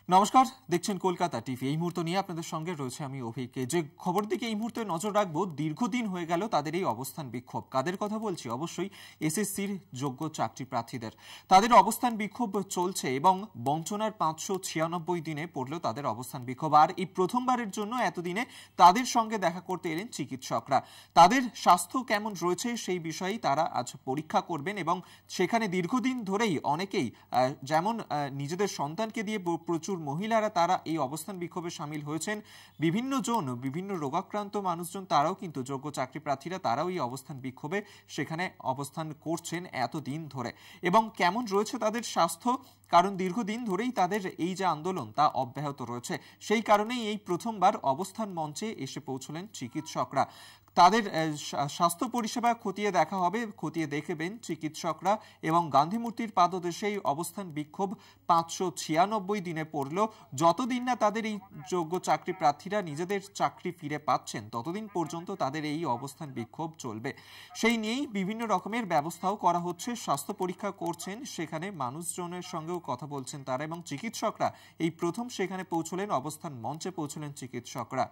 নমস্কার, দেখছেন কলকাতা টিভি। এই মুহূর্তে নিয়ে আপনাদের সঙ্গে রয়েছে আমি অভিক। যে খবর দিকে এই মুহূর্তে নজর রাখবো, দীর্ঘদিন হয়ে গেল তাদের এই অবস্থান বিক্ষোভ। কাদের কথা বলছি? অবশ্যই এসএসসির যোগ্য চাকরি প্রার্থীদের। তাদের অবস্থান বিক্ষোভ চলছে এবং বঞ্চনার 596 দিনে পড়লেও তাদের অবস্থান বিক্ষোভ। আর এই প্রথমবারের জন্য এতদিনে তাদের সঙ্গে দেখা করতে এলেন চিকিৎসকরা। তাদের স্বাস্থ্য কেমন রয়েছে সেই বিষয়ে তারা আজ পরীক্ষা করবেন এবং সেখানে দীর্ঘদিন ধরেই অনেকেই যেমন নিজেদের সন্তানকে দিয়ে প্রচুর মহিলারা তারা এই অবস্থান বিক্ষোভে সামিল হয়েছেন। বিভিন্ন জন, বিভিন্ন রোগাক্রান্ত মানুষজন তারাও কিন্তু যোগ্য চাকরি প্রার্থীরা তারাও এই অবস্থান বিক্ষোভে সেখানে অবস্থান করছেন এতদিন ধরে। এবং কেমন রয়েছে তাদের স্বাস্থ্য, কারণ দীর্ঘদিন ধরেই তাদের এই যে আন্দোলন তা অব্যাহত রয়েছে। সেই কারণেই এই প্রথমবার অবস্থান মঞ্চে এসে পৌঁছলেন চিকিৎসকরা। তাদের স্বাস্থ্য পরিষেবা খতিয়ে দেখা হবে, খতিয়ে দেখবেন চিকিৎসকরা। এবং গান্ধী মূর্তির পাদদেশে এই অবস্থান বিক্ষোভ 596 দিনে পড়ল। যতদিন না তাদের এই যোগ্য চাকরি প্রার্থীরা নিজেদের চাকরি ফিরে পাচ্ছেন ততদিন পর্যন্ত তাদের এই অবস্থান বিক্ষোভ চলবে। সেই নিয়েই বিভিন্ন রকমের ব্যবস্থাও করা হচ্ছে। স্বাস্থ্য পরীক্ষা করছেন, সেখানে মানুষজনের সঙ্গেও কথা বলছেন তারা। এবং চিকিৎসকরা এই প্রথম সেখানে পৌঁছলেন, অবস্থান মঞ্চে পৌঁছলেন চিকিৎসকরা।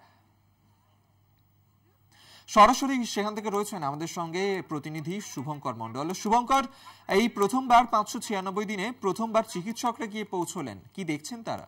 সরাসরি সেখান থেকে রয়েছেন আমাদের সঙ্গে প্রতিনিধি শুভঙ্কর মন্ডল। শুভঙ্কর, এই প্রথমবার 596 দিনে প্রথমবার চিকিৎসকরা গিয়ে পৌঁছলেন, কি দেখছেন তারা?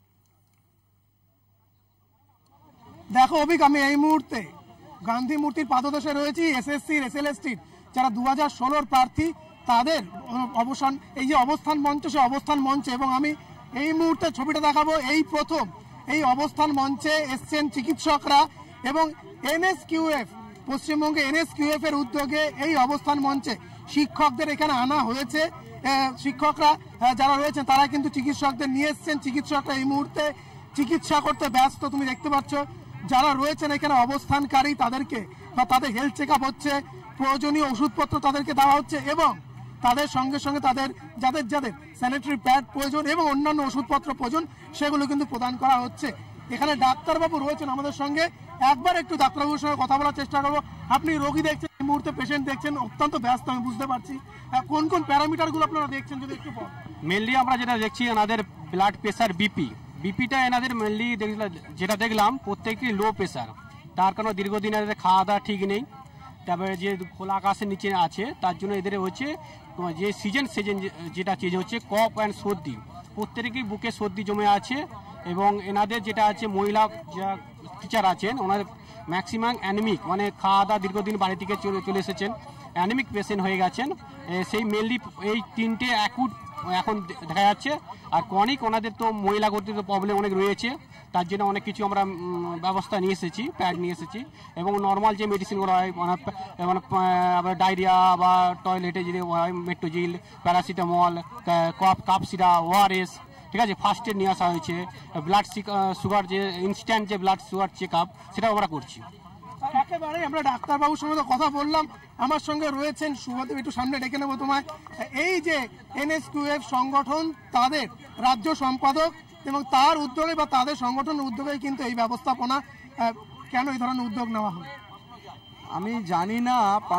দেখো অভিক, আমি এই মুহূর্তে গান্ধী মূর্তির পাদদেশে রয়েছি। এসএসসির এসএলএসটির যারা 2016 প্রার্থী তাদের অবসান, এই যে অবস্থান মঞ্চ, সে অবস্থান মঞ্চে। এবং আমি এই মুহূর্তে ছবিটা দেখাবো। এই প্রথম এই অবস্থান মঞ্চে এসছেন চিকিৎসকরা এবং এনএসকিউএফ, পশ্চিমবঙ্গে এনএসকিউএফ এর উদ্যোগে এই অবস্থান মঞ্চে শিক্ষকদের এখানে আনা হয়েছে। শিক্ষকরা যারা রয়েছেন তারা কিন্তু চিকিৎসকদের নিয়ে এসছেন। চিকিৎসকরা এই মুহূর্তে চিকিৎসা করতে ব্যস্ত। তুমি দেখতে পাচ্ছ যারা রয়েছেন এখানে অবস্থানকারী, তাদেরকে বা তাদের হেলথ চেক আপ হচ্ছে, প্রয়োজনীয় ওষুধপত্র তাদেরকে দেওয়া হচ্ছে এবং তাদের সঙ্গে সঙ্গে তাদের যাদের যাদের স্যানিটারি প্যাড প্রয়োজন এবং অন্যান্য ওষুধপত্র প্রয়োজন সেগুলো কিন্তু প্রদান করা হচ্ছে। এখানে ডাক্তারবাবু রয়েছেন আমাদের সঙ্গে, একবার একটু ডাক্তারবাবুর সঙ্গে কথা বলার চেষ্টা করবো। আপনি রোগী দেখছেন, এই মুহূর্তে পেশেন্ট দেখছেন, অত্যন্ত ব্যস্ত আমি বুঝতে পারছি। কোন কোন প্যারামিটারগুলো আপনারা দেখছেন যদি একটু বলেন। মেনলি আমরা যেটা দেখছি এনাদের ব্লাড প্রেশার, বিপিটা এনাদের মেনলি যেটা দেখলাম প্রত্যেকেই লো প্রেশার। তার কারণে দীর্ঘদিন এদের খাওয়া দাওয়া ঠিক নেই। তারপরে যে খোলা আকাশের নিচে আছে তার জন্য এদের হচ্ছে যে সিজন যেটা চেঞ্জ হচ্ছে, কফ অ্যান্ড সর্দি, প্রত্যেকেই বুকে সর্দি জমে আছে। এবং এনাদের যেটা আছে মহিলা যা টিচার আছেন ওনাদের ম্যাক্সিমাম অ্যানিমিক, মানে খাওয়া দাওয়া দীর্ঘদিন বাড়ি থেকে চলে এসেছেন, অ্যানিমিক পেশেন্ট হয়ে গেছেন। সেই মেনলি এই তিনটে অ্যাকুট এখন দেখা যাচ্ছে। আর ক্রনিক ওনাদের তো মহিলা গঠিত প্রবলেম অনেক রয়েছে, তার জন্য অনেক কিছু আমরা ব্যবস্থা নিয়ে এসেছি, প্যাড নিয়ে এসেছি। এবং নর্মাল যে মেডিসিনগুলো হয় মানে ডায়রিয়া বা টয়লেটে যদি হয় Metrogyl, paracetamol, cough syrup, ORS, ঠিক আছে, ফার্স্ট এড নিয়ে আসা হয়েছে। ব্লাড সুগার যে ইনস্ট্যান্ট যে ব্লাড সুগার চেক আপ সেটাও আমরা করছি। একেবারে আমরা ডাক্তারবাবুর সঙ্গে কথা বললাম। আমার সঙ্গে রয়েছেন শুভদেব, একটু সামনে ডেকে নেবো তোমায়। এই যে এনএসকিউএফ সংগঠন, তাদের রাজ্য সম্পাদক এবং তার উদ্যোগে বা তাদের সংগঠনের উদ্যোগে কিন্তু এই ব্যবস্থাপনা, কেন এই ধরনের উদ্যোগ নেওয়া হয় আমি জানি না।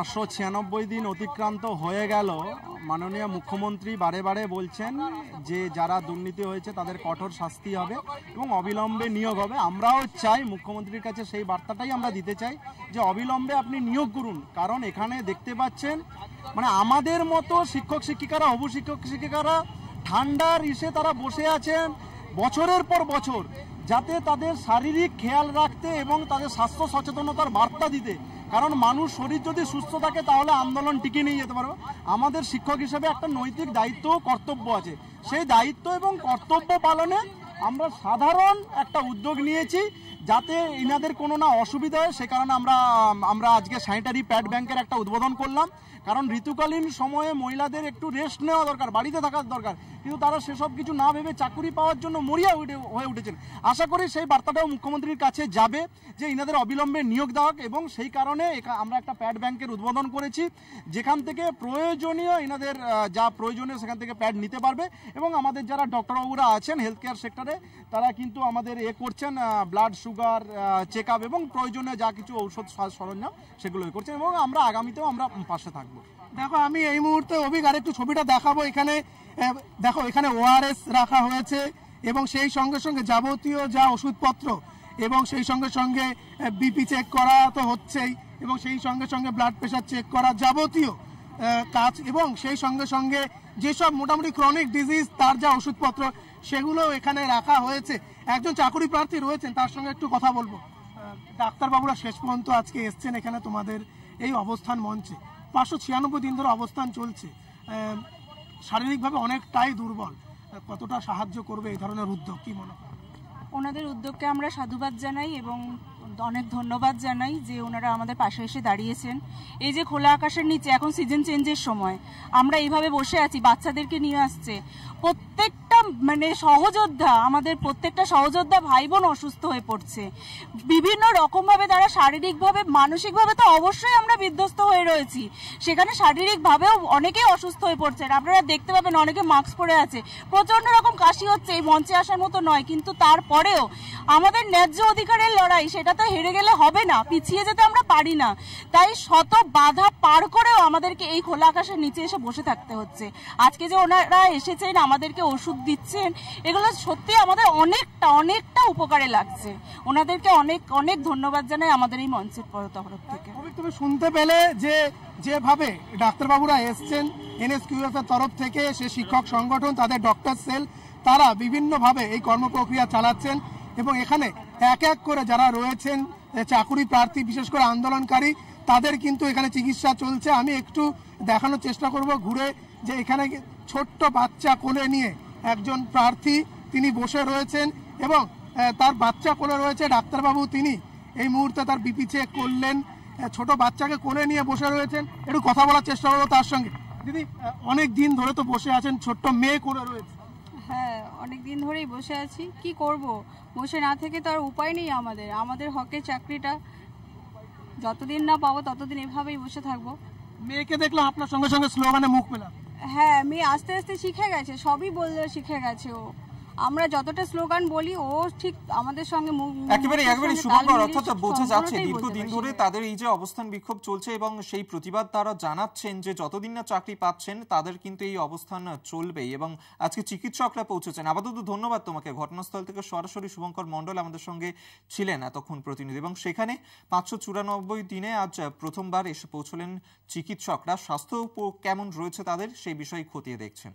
596 দিন অতিক্রান্ত হয়ে গেল, মাননীয় মুখ্যমন্ত্রী বারে বারে বলছেন যে যারা দুর্নীতি হয়েছে তাদের কঠোর শাস্তি হবে এবং অবিলম্বে নিয়োগ হবে। আমরাও চাই, মুখ্যমন্ত্রীর কাছে সেই বার্তাটাই আমরা দিতে চাই যে অবিলম্বে আপনি নিয়োগ করুন। কারণ এখানে দেখতে পাচ্ছেন মানে আমাদের মতো শিক্ষক শিক্ষিকারা, হবু শিক্ষক শিক্ষিকারা ঠান্ডার ইসে তারা বসে আছেন বছরের পর বছর, যাতে তাদের শারীরিক খেয়াল রাখতে এবং তাদের স্বাস্থ্য সচেতনতার বার্তা দিতে। কারণ মানুষ শরীর যদি সুস্থ থাকে তাহলে আন্দোলন টিকে নিয়ে যেতে পারবে। আমাদের শিক্ষক হিসেবে একটা নৈতিক দায়িত্ব ও কর্তব্য আছে। সেই দায়িত্ব এবং কর্তব্য পালনে আমরা সাধারণ একটা উদ্যোগ নিয়েছি যাতে ইনাদের কোনো না অসুবিধা হয়। সে কারণে আমরা আজকে স্যানিটারি প্যাড ব্যাংকের একটা উদ্বোধন করলাম। কারণ ঋতুকালীন সময়ে মহিলাদের একটু রেস্ট নেওয়া দরকার, বাড়িতে থাকার দরকার, কিন্তু তারা সেসব কিছু না ভেবে চাকুরি পাওয়ার জন্য মরিয়া হয়ে উঠেছেন। আশা করি সেই বার্তাটাও মুখ্যমন্ত্রীর কাছে যাবে যে ইনাদের অবিলম্বে নিয়োগ দেওয়া। এবং সেই কারণে আমরা একটা প্যাড ব্যাংকের উদ্বোধন করেছি, যেখান থেকে প্রয়োজনীয় ইনাদের যা প্রয়োজনীয় সেখান থেকে প্যাড নিতে পারবে। এবং আমাদের যারা ডক্টরবাবুরা আছেন হেলথ কেয়ার সেক্টরে তারা কিন্তু আমাদের করছেন ব্লাড সুগার চেক আপ এবং প্রয়োজনীয় যা কিছু ঔষধ সরঞ্জাম সেগুলো করছেন। এবং আমরা আগামীতেও আমরা পাশে থাকবো। দেখো আমি এই মুহূর্তে অভিক আরেকটু ছবিটা দেখাবো। এখানে দেখো, এখানে ওআরএস রাখা হয়েছে এবং সেই সঙ্গে সঙ্গে যাবতীয় যা ওষুধপত্র এবং সেই সঙ্গে সঙ্গে বিপি চেক করা তো হচ্ছেই, এবং সেই সঙ্গে সঙ্গে ব্লাড প্রেশার চেক করা, যাবতীয় কাজ, এবং সেই সঙ্গে সঙ্গে যেসব মোটামুটি ক্রনিক ডিজিজ তার যা ওষুধপত্র সেগুলো এখানে রাখা হয়েছে। একজন চাকরি প্রার্থী রয়েছেন, তার সঙ্গে একটু কথা বলবো। ডাক্তারবাবুরা শেষ পর্যন্ত আজকে এসছেন এখানে তোমাদের এই অবস্থান মঞ্চে। 596 দিন ধরে অবস্থান চলছে, শারীরিকভাবে অনেকটাই দুর্বল, কতটা সাহায্য করবে এই ধরনের উদ্যোগ, কি মনে হয়? ওনাদের উদ্যোগকে আমরা সাধুবাদ জানাই এবং অনেক ধন্যবাদ জানাই যে ওনারা আমাদের পাশে এসে দাঁড়িয়েছেন। এই যে খোলা আকাশের নিচে এখন সিজন চেঞ্জের সময় আমরা এইভাবে বসে আছি, বাচ্চাদেরকে নিয়ে আসছে, প্রত্যেকটা মানে সহযোদ্ধা, আমাদের প্রত্যেকটা সহযোদ্ধা ভাই বোন অসুস্থ হয়ে পড়ছে বিভিন্ন রকমভাবে। তারা শারীরিকভাবে, মানসিকভাবে তো অবশ্যই আমরা বিধ্বস্ত হয়ে রয়েছি, সেখানে শারীরিকভাবেও অনেকেই অসুস্থ হয়ে পড়ছেন। আপনারা দেখতে পাবেন অনেকে মাস্ক পরে আছে, প্রচন্ড রকম কাশি হচ্ছে, এই মঞ্চে আসার মতো নয়, কিন্তু তারপরেও আমাদের ন্যায্য অধিকারের লড়াই, সেটা তো হেরে গেলে হবে না, পিছিয়ে যেতে আমরা পারি না। তাই শত বাধা পার করেও আমাদেরকে এই খোলা আকাশের নিচে এসে বসে থাকতে হচ্ছে। আজকে যে ওনারা এসেছেন, আমাদেরকে ওষুধ দিচ্ছেন, এগুলো সত্যি আমাদের অনেকটা অনেকটা উপকারে লাগছে। ওনাদেরকে অনেক অনেক ধন্যবাদ জানাই আমাদের এই মঞ্চের তরফ থেকে। তুমি শুনতে পেলে যে যেভাবে ডাক্তারবাবুরা এসছেন এনএসকিউএফ এর তরফ থেকে, সে শিক্ষক সংগঠন, তাদের ডক্টর সেল, তারা বিভিন্নভাবে এই কর্মপ্রক্রিয়া চালাচ্ছেন এবং এখানে এক এক করে যারা রয়েছেন চাকুরি প্রার্থী, বিশেষ করে আন্দোলনকারী, তাদের কিন্তু এখানে চিকিৎসা চলছে। আমি একটু দেখানোর চেষ্টা করব ঘুরে যে এখানে ছোট্ট বাচ্চা কোলে নিয়ে একজন প্রার্থী তিনি বসে রয়েছেন এবং তার বাচ্চা কোলে রয়েছে ডাক্তারবাবু, তিনি এই মুহূর্তে তার বিপি চেক করলেন, ছোট বাচ্চাকে কোলে নিয়ে বসে রয়েছেন। একটু কথা বলার চেষ্টা করবো তার সঙ্গে। দিদি, অনেক দিন ধরে তো বসে আছেন, ছোট্ট মেয়ে কোলে রয়েছে। হ্যাঁ, অনেক দিন ধরেই বসে আছি, কি করব, বসে না থেকে তো আর উপায় নেই। আমাদের হকের চাকরিটা যতদিন না পাবো ততদিন এভাবেই বসে থাকবো। মেয়েকে দেখলাম আপনার সঙ্গে সঙ্গে স্লোগানে মুখ মেলাম। হ্যাঁ, মেয়ে আস্তে আস্তে শিখে গেছে, সবই বললে শিখে গেছে ও। আমরা যতটা স্লোগান বলি ও ঠিক আমাদের সঙ্গে একেবারে শুভঙ্কর, অর্থাৎ বোঝা যাচ্ছে দীর্ঘদিন ধরে তাদের এই যে অবস্থান বিক্ষোভ চলছে এবং সেই প্রতিবাদ তারা জানাচ্ছেন যে যতদিন না চাকরি পাচ্ছেন তাদের কিন্তু এই অবস্থান চলবেই। এবং আজকে চিকিৎসকরা পৌঁছেছেন। আপাতত ধন্যবাদ তোমাকে। ঘটনাস্থল থেকে সরাসরি শুভঙ্কর মণ্ডল আমাদের সঙ্গে ছিলেন এতক্ষণ প্রতিনিধি, এবং সেখানে 594 দিনে আজ প্রথমবার এসে পৌঁছলেন চিকিৎসকরা। স্বাস্থ্য কেমন রয়েছে তাদের, সেই বিষয়ে খতিয়ে দেখছেন।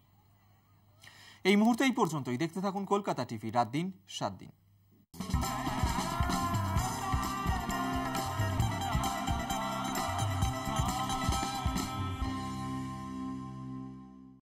এই মুহূর্তে এই পর্যন্তই। দেখতে থাকুন কলকাতা টিভি, রাত দিন 7 দিন।